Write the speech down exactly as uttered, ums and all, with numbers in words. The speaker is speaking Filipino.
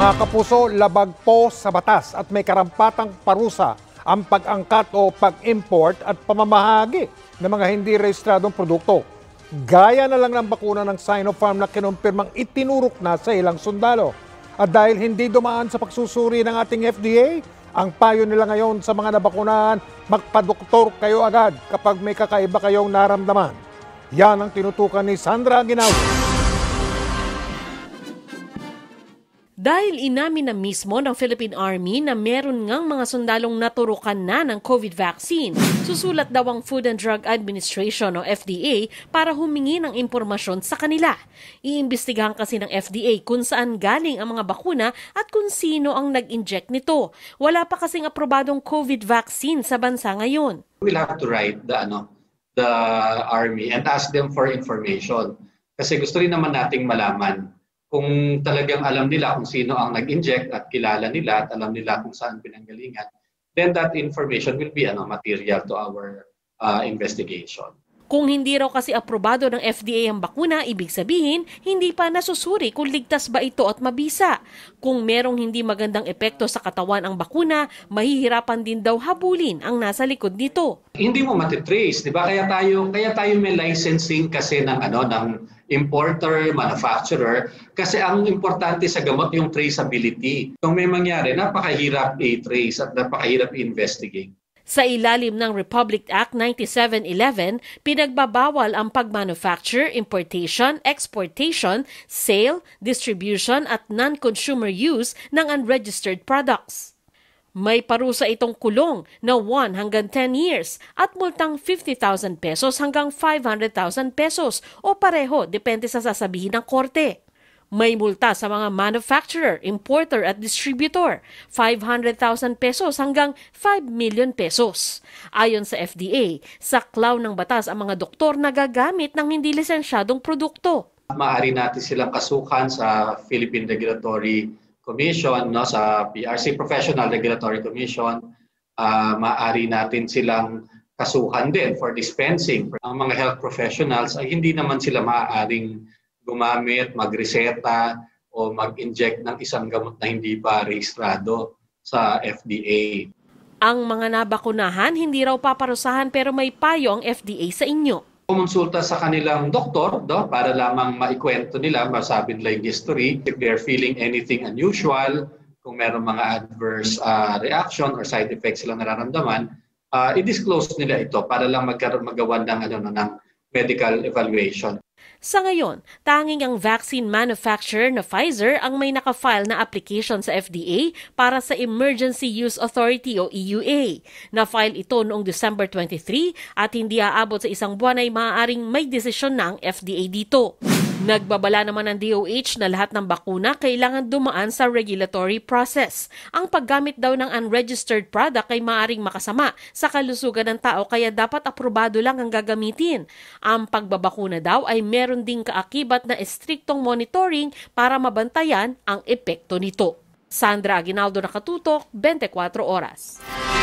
Mga kapuso, labag po sa batas at may karampatang parusa ang pag-angkat o pag-import at pamamahagi ng mga hindi rehistradong produkto. Gaya na lang ng bakuna ng Sinopharm na kinumpirmang itinurok na sa ilang sundalo. At dahil hindi dumaan sa pagsusuri ng ating F D A, ang payo nila ngayon sa mga nabakunahan, magpadoktor kayo agad kapag may kakaiba kayong naramdaman. Yan ang tinutukan ni Sandra Aguinaldo. Dahil inamin na mismo ng Philippine Army na meron ngang mga sundalong naturukan na ng COVID vaccine, susulat daw ang Food and Drug Administration o F D A para humingi ng impormasyon sa kanila. Iimbestigahan kasi ng F D A kung saan galing ang mga bakuna at kung sino ang nag-inject nito. Wala pa kasing aprobadong COVID vaccine sa bansa ngayon. We'll have to write the, ano, the Army and ask them for information. Kasi gusto rin naman nating malaman kung talagang alam nila kung sino ang nag-inject at kilala nila at alam nila kung saan pinanggalingan, then that information will be ano, material to our uh, investigation. Kung hindi raw kasi aprobado ng F D A ang bakuna, ibig sabihin, hindi pa nasusuri kung ligtas ba ito at mabisa. Kung merong hindi magandang epekto sa katawan ang bakuna, mahihirapan din daw habulin ang nasa likod nito. Hindi mo matitrace, di ba? Kaya tayo, kaya tayo may licensing kasi ng ano ng importer, manufacturer, kasi ang importante sa gamot yung traceability. Kung may mangyari, napakahirap i-trace at napakahirap i-investigate. Sa ilalim ng Republic Act ninety-seven eleven, pinagbabawal ang pag-manufacture, importation, exportation, sale, distribution at non-consumer use ng unregistered products. May parusa itong kulong na one hanggang ten years at multang fifty thousand pesos hanggang five hundred thousand pesos o pareho depende sa sasabihin ng korte. May multa sa mga manufacturer, importer at distributor, five hundred thousand pesos hanggang five million pesos. Ayon sa F D A, saklaw ng batas ang mga doktor na gagamit ng hindi lisensyadong produkto. Maaari natin silang kasuhan sa Philippine Regulatory Commission, no, sa P R C, Professional Regulatory Commission. Uh, maaari natin silang kasuhan din for dispensing. Ang mga health professionals ay hindi naman sila maaaring gumamit, magreseta o mag-inject ng isang gamot na hindi pa rehistrado sa F D A. Ang mga nabakunahan hindi raw paparusahan pero may payo ang F D A sa inyo. Kumonsulta sa kanilang doktor, do, para lamang maikwento nila, masabi nila yung history, if they're feeling anything unusual, kung meron mga adverse uh, reaction or side effects silang nararamdaman, uh, i-disclose nila ito para lang magkaroon magawa ng, ano, ng medical evaluation. Sa ngayon, tanging ang vaccine manufacturer na Pfizer ang may nakafile na application sa F D A para sa Emergency Use Authority o E U A. Na-file ito noong December twenty-three at hindi aabot sa isang buwan ay maaaring may desisyon na ang F D A dito. Nagbabala naman ng D O H na lahat ng bakuna kailangan dumaan sa regulatory process. Ang paggamit daw ng unregistered product ay maaaring makasama sa kalusugan ng tao kaya dapat aprobado lang ang gagamitin. Ang pagbabakuna daw ay meron ding kaakibat na estriktong monitoring para mabantayan ang epekto nito. Sandra Aguinaldo, Nakatutok, twenty-four Oras.